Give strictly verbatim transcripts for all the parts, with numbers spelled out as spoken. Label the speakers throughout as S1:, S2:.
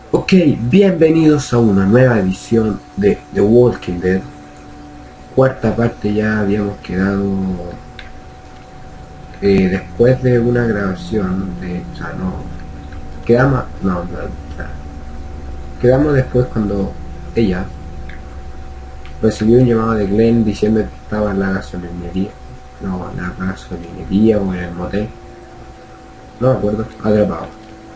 S1: Ok, bienvenidos a una nueva edición de The Walking Dead. Cuarta parte. Ya habíamos quedado eh, después de una grabación de... O sea, no... Quedamos... No, no, o sea, quedamos después cuando ella recibió un llamado de Glenn diciendo que estaba en la gasolinería. No, en la gasolinería o en el motel. No me acuerdo, atrapado.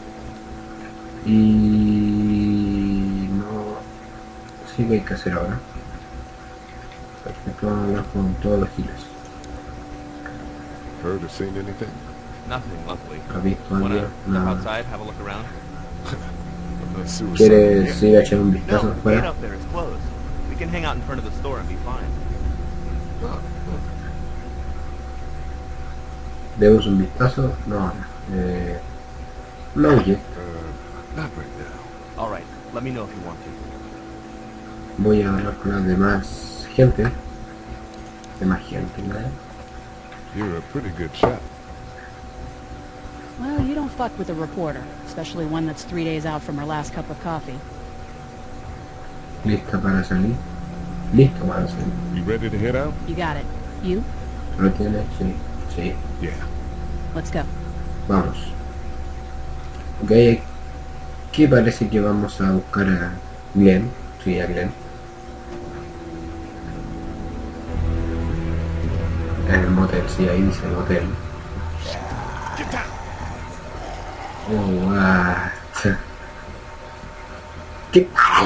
S1: Y... No... Sí que hay que hacer ahora. Perfecto, vamos a hablar con todos los giles.
S2: Heard or seen anything?
S3: Nothing, luckily.
S1: ¿Has visto a alguien?
S3: Wanna step
S1: Nada.
S3: outside, have a look around?
S2: Unless suicide.
S1: ¿Quieres ir a echar un
S3: No,
S1: vistazo
S3: the gate
S1: afuera?
S3: up there is closed. We can hang out in front of the store and be fine.
S1: ¿Debes un vistazo? No, eh, no oye.
S2: Uh, not right now.
S3: All right, let me know if you want to.
S1: Voy a hablar con las demás gente. Demás gente, ¿no?
S2: You're a pretty good shot.
S4: Well, you don't fuck with a reporter, especially one that's three days out from her last cup of coffee.
S1: ¿Lista para salir? Listo para salir.
S2: You ready to head out?
S4: You got it. You?
S1: ¿Lo tienes? Sí, sí.
S2: Yeah.
S4: Let's go.
S1: Vamos. Ok, aquí parece que vamos a buscar a Glenn. Sí, a Glenn. En el motel, sí, ahí dice el hotel.
S2: Get down.
S1: Oh, what? ¿Qué tal?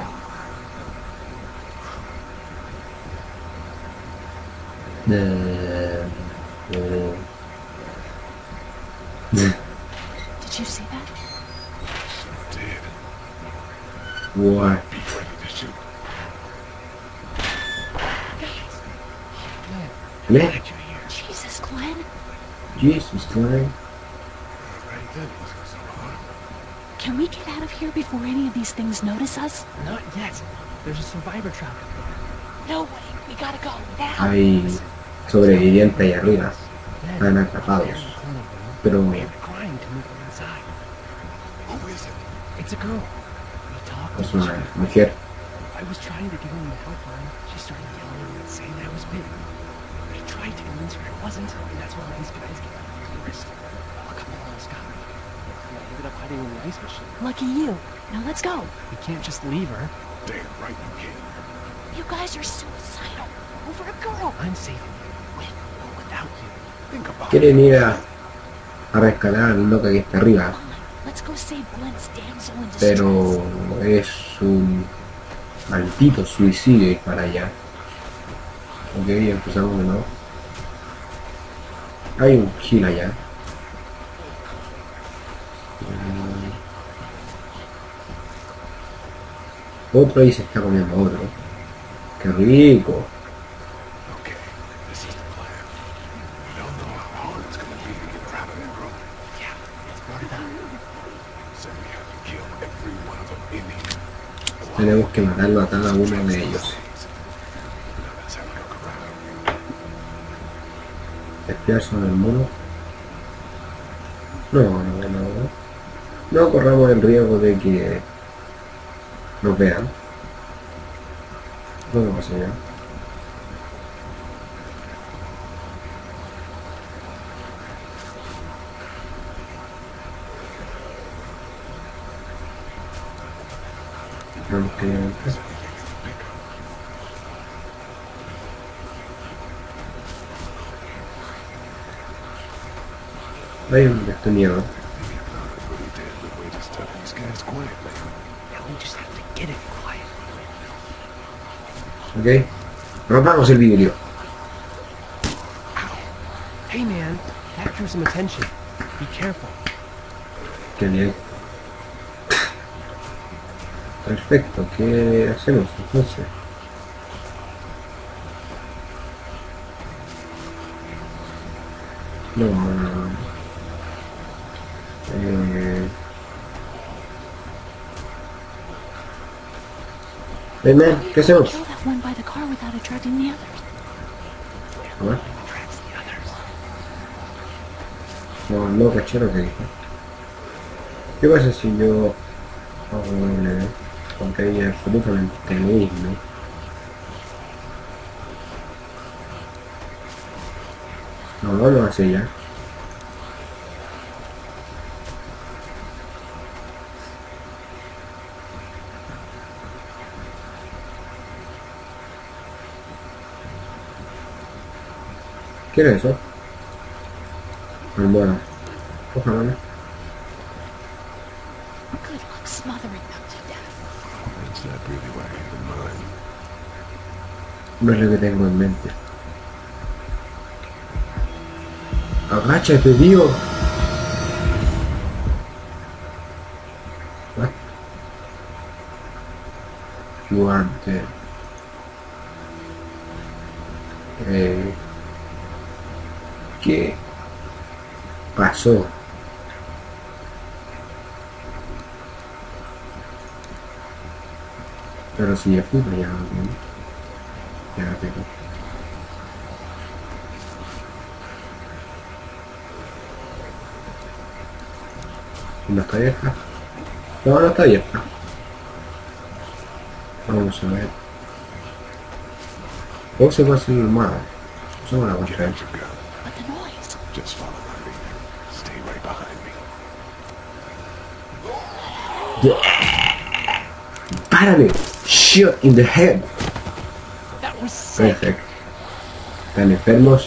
S1: Uh, uh,
S4: Did you see that?
S2: Dead.
S1: what?
S2: Be ready to shoot.
S1: Glenn?
S2: Get you here.
S4: Jesus, Glenn.
S1: Jesus, Glenn.
S2: Right then, it wasn't so hard.
S4: Can we get out of here before any of these things notice us?
S5: Not yet. There's a survivor trap.
S4: No way. We gotta go now.
S1: Hay sobrevivientes ahí arriba.
S5: Then,
S1: Están atrapados.
S5: there's one of them.
S1: Pero
S5: They're crying to move inside.
S2: Who is it?
S5: It's a girl. We talked.
S1: es
S5: she
S1: una
S5: was-
S1: mujer.
S5: I was trying to get her on the helpline. She started yelling and saying I was big. I tried to convince her I wasn't, and that's why these guys came out of the forest. A couple almost got me. And I ended up hiding in the ice machine.
S4: Lucky you. Now let's go.
S5: We can't just leave her.
S2: Damn right you can.
S4: You guys are suicidal. Over a girl.
S5: I'm saving you, with or without you.
S2: Think about
S1: Quieren
S2: it.
S1: ir a, a rescatar al loco que está arriba.
S4: Let's go save Glenn's damsel in distress.
S1: Pero es un maldito suicidio ir para allá. Ok, empezamos de nuevo. Hay un kill allá. Mm. Otro ahí se está comiendo otro. ¡Qué rico!
S2: Okay, this is the plan. We don't know how hard it's gonna be to get her out of that room.
S5: Yeah, it's brought it down.
S2: So we have to kill every one of them in here.
S1: Tenemos que matarlo a cada uno de ellos.
S2: Now let's have a look around.
S1: Espiar sobre el mono. No, no, no. No corramos el riesgo de que nos vean. No, no pasa ya. Vamos que hay un destornillador.
S2: Maybe I'm not a really dead the way to stop these guys quietly.
S5: Now we just have to get it quiet.
S1: Ok. Rompamos el vidrio.
S5: Hey man, that drew some attention. Be careful.
S1: Qué bien. Perfecto. ¿Qué hacemos entonces? No, no, no. Eh... Hey man, ¿qué hacemos?
S4: Kill that one by the car without attracting the others.
S1: A ver.
S5: Attracts the others.
S1: No, no, cachero que dijo. ¿Qué pasa si yo Horrible, porque hay absolutamente lo mismo. Nos vamos hacia allá. ¿Qué era eso? Almohada. Ojalá no.
S4: Good luck smothering them to death.
S2: That's not really what I have in mind.
S1: No es lo que tengo en mente. Agáchate, tío. What? You are dead. Eh, ¿Qué pasó? Pero si ya fui, pues ya no tengo. Ya no tengo. ¿No está abierta? No, no está abierta. Vamos a ver. ¿Cómo se puede hacer armada? Eso no la voy a
S2: Get
S1: traer.
S2: out your gun.
S4: But the noise.
S2: Just follow my lead. Stay right behind me.
S1: ¡Párale! Shot in the head.
S5: That was sick.
S1: Perfecto. ¿Están enfermos?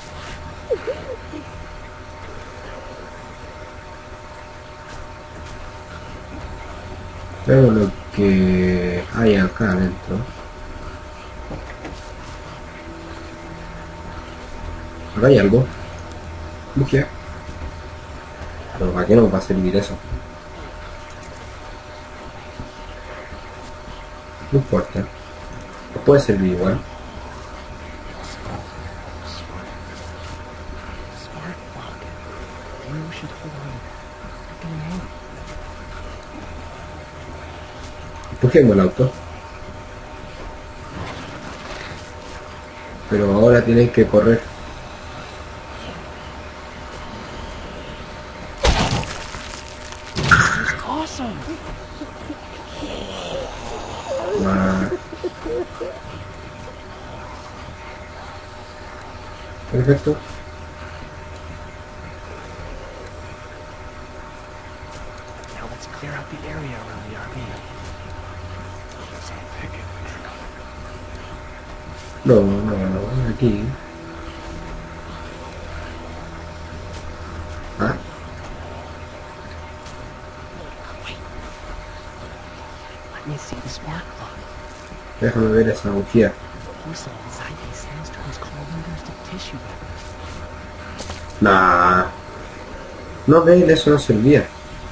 S1: Vemos lo que hay acá adentro. Acá hay algo. Mujer. Pero ¿para qué nos va a servir eso? No importa. Nos puede servir igual.
S5: Smart fuck. Maybe we should hold on. Not getting angry.
S1: Empujemos el auto. Pero ahora tienen que correr.
S5: Awesome.
S1: Ah. Perfecto.
S5: Now let's clear out the area around the R V.
S2: That's our ticket.
S1: No, no, no, aquí. Ah,
S5: Let me see the smart clock.
S1: déjame ver esa bujía.
S5: Also, inside these things turns carbon to tissue vapor.
S1: Nah. No, ven, eso no servía.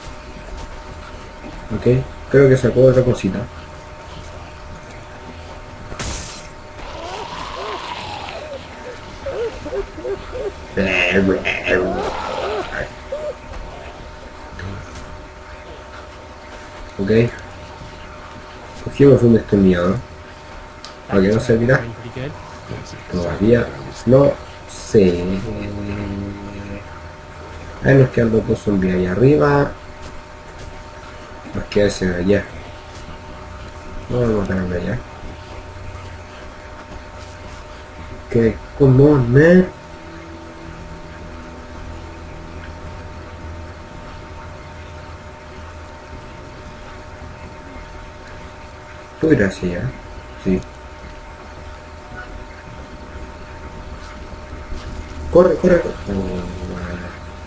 S1: Ok, creo que sacó otra cosita. Ok. Cogimos un destornillador. ¿Para qué no servirá?
S5: Pretty good.
S2: That's exactly
S1: Todavía
S2: what I was
S1: no sé. Ahí nos quedan los dos zombies ahí arriba. Nos queda ese de allá. No vamos a matar de allá. Que como me. ¿Tú irás hacia allá? Sí. Corre, corre, corre. Oh, vale.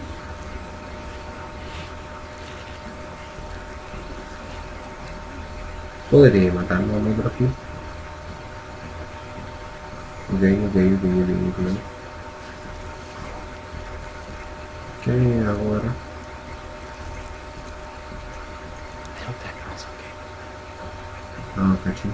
S1: Podría matarlo al otro aquí. Ok, ok, ok, ok, ok. ¿Qué hago ahora?
S5: I hope that girl's okay.
S1: Ah, caché.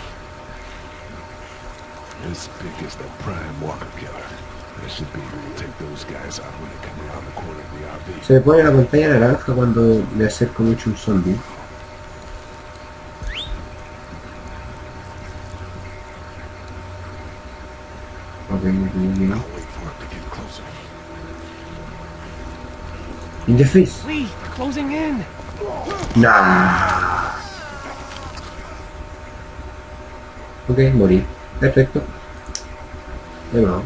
S2: as big as the prime walker killer. I should be able to take those guys out when they come around the corner of the R V.
S1: Se pone la pantalla naranja cuando le acerco mucho un zombie. Ok, ok, ok.
S2: I'll wait for him to get closer.
S1: In the face.
S5: Lee, they're closing in.
S1: Nah. Ok, morir. Perfecto. De nuevo.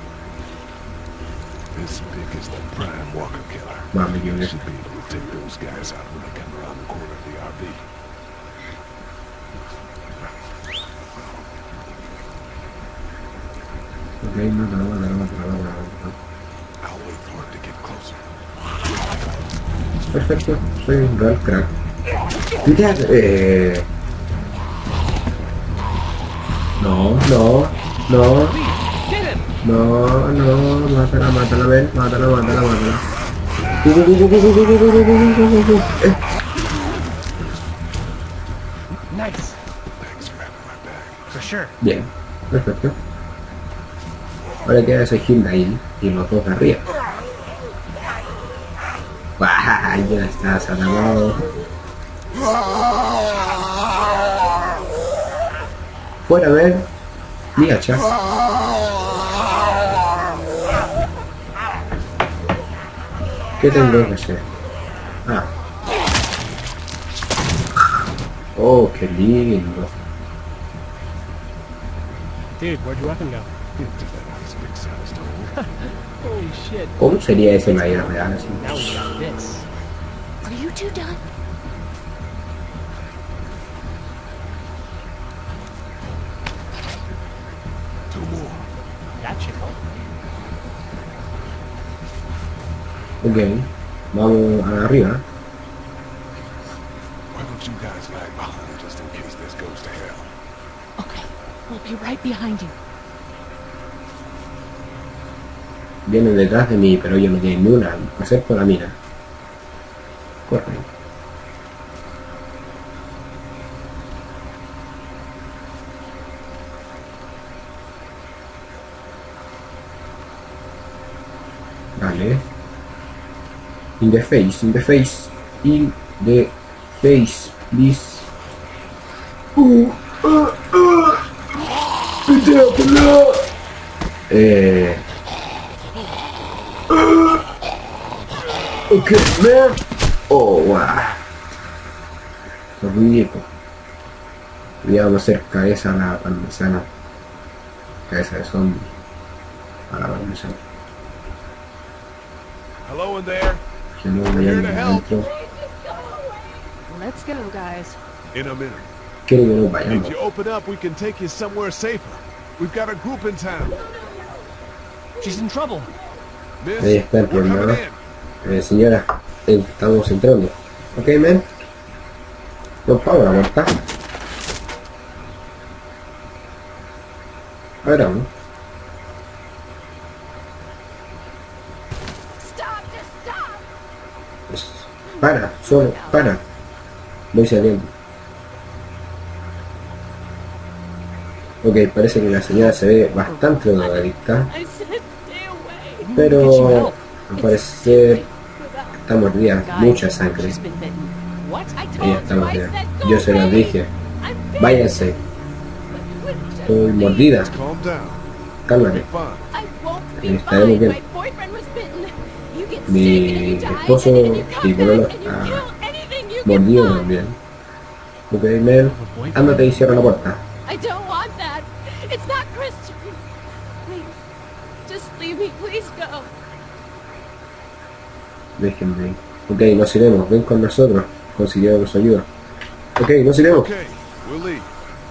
S2: This pig is the prime walker killer.
S1: Vamos, me equivoqué.
S2: Should be able to take those guys out when they come around the corner of the R V.
S1: Ok, mátalo, mátalo, mátalo, mátalo, mátalo.
S2: I'll wait for him to get closer.
S1: Perfecto, soy un real crack. ¿Qué haces? Eh... No, no, no,
S5: Get him!
S1: no, no, mátala, mátala, ven, mátala, mátala, mátala. Uh, uh, uh, uh, uh, uh, uh, uh, uh, uh, uh. Eh,
S5: Nice.
S2: Thanks for having my back.
S5: For sure.
S1: Bien, perfecto. Ahora queda ese Gil de ahí y los dos de arriba. ¡Bah! Ya está, se acabó. Fuera, ven. Mi hacha. ¿Qué tengo que hacer? Ah. Oh, qué lindo.
S5: Dude, where'd your weapon go?
S2: Into that nice big sized hole.
S5: Holy shit.
S1: ¿Cómo sería eso en la vida real? Así?
S5: Now we got this.
S6: Are you two done?
S2: Two more.
S5: That should help.
S1: Ok. Vamos a arriba.
S2: Why don't you guys lag behind just in case this goes to hell?
S6: Okay, we'll be right behind you.
S1: Vienen detrás de mí, pero ellos no tienen ni una, excepto la mina. Corre. Vale. In the face, in the face, in the face, please. Uh, uh, uh. Eh. Ok, man. Oh, wow. Qué ridículo. Y vamos a hacer cabeza a la parmesana. Cabeza de zombie. A la parmesana.
S2: Hello in there.
S1: Que no me llamen adentro.
S4: Let's go, guys.
S2: In a minute.
S1: Quiero que nos
S2: If
S1: vayamos.
S2: you open up, we can take you somewhere safer. We've got a group in town.
S5: She's in trouble.
S2: Miss,
S1: Ahí está el
S2: we're
S1: problema.
S2: coming in.
S1: Eh, señora, eh, estamos entrando. Ok, men. No pago la puerta. A ver, vamos.
S6: Stop! Just stop!
S1: Pues, para, solo, para. Voy saliendo. Ok, parece que la señora se ve bastante drogadicta,
S6: I said stay away.
S1: pero al parecer está mordida,
S4: Guys,
S1: mucha sangre.
S4: she's been bitten.
S6: What? I
S1: Ella
S6: told
S1: está
S6: you, I
S1: mordida.
S6: said go
S1: Yo se lo
S6: away.
S1: dije.
S6: I'm bitten.
S1: Váyanse,
S6: But you wouldn't just
S1: estoy
S6: leave.
S1: mordida.
S2: Calm down.
S1: Cálmate.
S2: Be fine.
S6: I won't be
S1: Estaremos
S6: fine.
S1: bien.
S6: My boyfriend was bitten. You get
S1: Mi
S6: sick and you die,
S1: esposo
S6: and then you
S1: y
S6: come
S1: pololo
S6: back and you
S1: está
S6: kill anything you
S1: mordido
S6: can find.
S1: también. Ok, Mel, ándate y cierra la puerta.
S6: I don't want that. It's not Christian. Please, just leave me. Please go.
S1: Déjenme. Ok, nos iremos, ven con nosotros. Consiguieron su ayuda. Ok, nos iremos.
S2: Okay, we'll leave.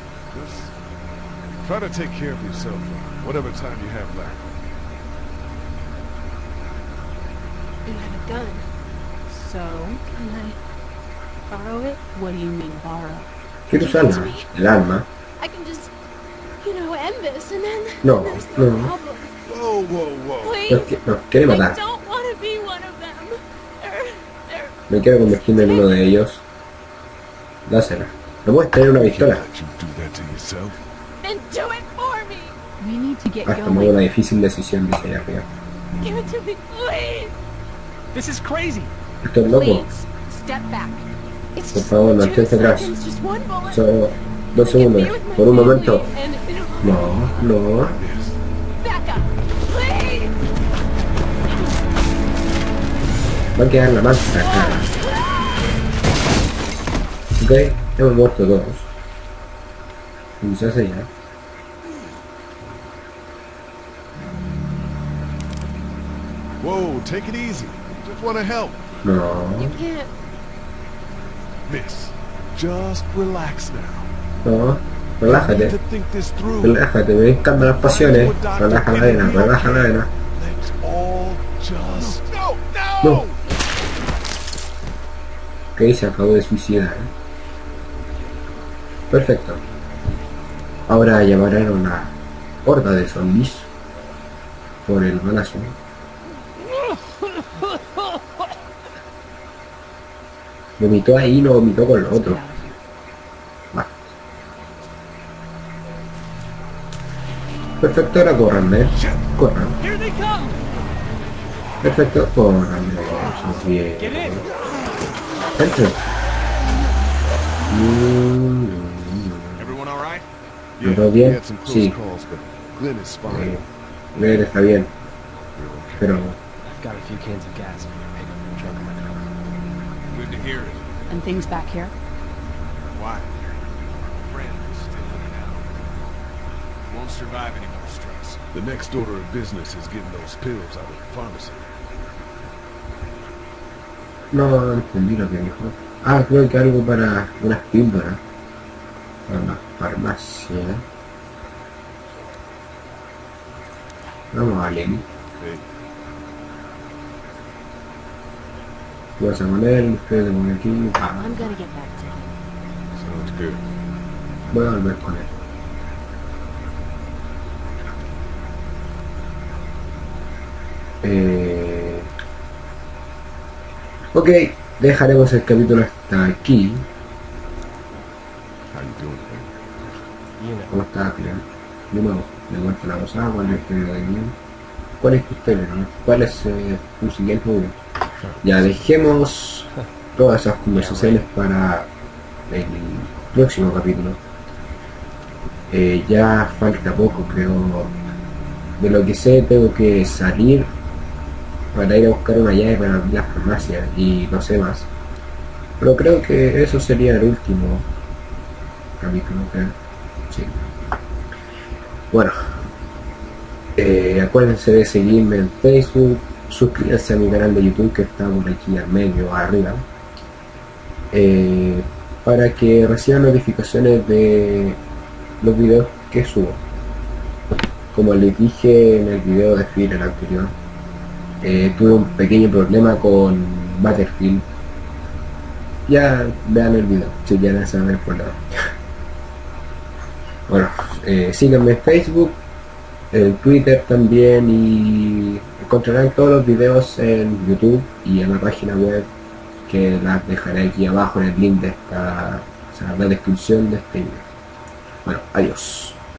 S2: Just try to take care of yourself for whatever time you have left.
S6: You have a gun.
S4: So,
S6: Can I borrow it?
S4: what do you mean, borrow?
S1: Quiero usarla, el arma.
S6: I can just, you know, end this, and then
S1: No,
S6: there's no,
S1: no.
S6: problem.
S2: Whoa, whoa, whoa.
S6: Please.
S1: Nos, qui- nos quiere
S6: I
S1: matar.
S6: don't want to be one of them. They're, they're
S1: Me quiero convertirme en uno de ellos. Dásela. No puedes tener una
S2: Can't
S1: pistola.
S2: let you do that to yourself.
S6: then do it for me.
S4: We need to get
S1: Has tomado una
S4: going.
S1: difícil decisión, dice allá arriba.
S6: Give it to me, please.
S5: This is crazy.
S1: Esto es loco.
S6: Please, step back. It's
S1: Por
S6: just
S1: favor,
S6: two
S1: mantente atrás.
S6: seconds, just one bullet.
S1: Solo dos
S6: Get me
S1: segundos.
S6: with my
S1: Por un momento.
S6: family and it'll-
S1: No, no.
S2: Yes.
S6: Back up, please.
S1: Va a quedar la mancha acá. Ok, hemos muerto todos. Quizás ella.
S2: Whoa, take it easy. Just want to help.
S1: No,
S6: You can't.
S2: Miss, just relax now.
S1: no.
S2: You need
S1: Relájate.
S2: to think this through.
S1: Relájate, me encantan las pasiones. Relaja la arena, relaja la arena.
S2: Let's all just... No,
S1: No.
S2: no!
S1: Ok, se acabó de suicidar. Perfecto. Ahora llamarán a una horda de zombies por el balazo. Vomitó ahí y lo vomitó con el
S4: Let's get
S1: otro.
S4: out of here.
S1: Va. Perfecto, ahora corran, ¿eh? Corran.
S5: Here they come!
S1: Perfecto, corran. Eso bien.
S5: Get in!
S1: Entren. Mm,
S3: Everyone all right?
S1: ¿Me veo bien?
S2: we had some close
S1: Sí.
S2: calls, but Glenn is
S1: Eh,
S2: fine.
S1: Glenn está bien, pero
S5: I've got a few cans of gas in your pickup in the trunk of my car.
S3: Good to hear it.
S4: And things back here?
S3: Why? Friend is still in and out. Won't survive any more stress.
S2: The next order of business is getting those pills out of the pharmacy.
S1: no entendí lo que dijo. Ah, creo que algo para unas píldoras. Para la farmacia. Vamos a leer.
S2: Hey,
S1: ¿Qué vas a poner? Ustedes ponen aquí. Ah,
S6: I'm gonna get back to him.
S2: sounds good.
S1: voy a volver con él. Eh... Ok, dejaremos el capítulo hasta aquí.
S2: How you doing, man?
S5: You know.
S1: ¿Cómo está, Clean? De nuevo, de vuelta a la cosa, ¿cuál es el género de Clean? ¿Cuál es tu historia, no? ¿Cuál es eh, tu siguiente movimiento? Ya dejemos todas esas conversaciones para el próximo capítulo. Eh, ya falta poco, creo. De lo que sé, tengo que salir para ir a buscar una llave para abrir la farmacia y no sé más. Pero creo que eso sería el último capítulo, creo. Sí. Bueno, eh, acuérdense de seguirme en Facebook, suscríbanse a mi canal de YouTube que está por aquí al medio, arriba, eh, para que reciban notificaciones de los videos que subo. Como les dije en el video de Fear anterior, eh, tuve un pequeño problema con Battlefield. Ya vean el video, si ya no saben el problema. Bueno, eh, síganme en Facebook, en Twitter también, y encontrarán todos los videos en YouTube y en la página web, que las dejaré aquí abajo en el link de esta, o sea, la descripción de este video. Bueno, adiós.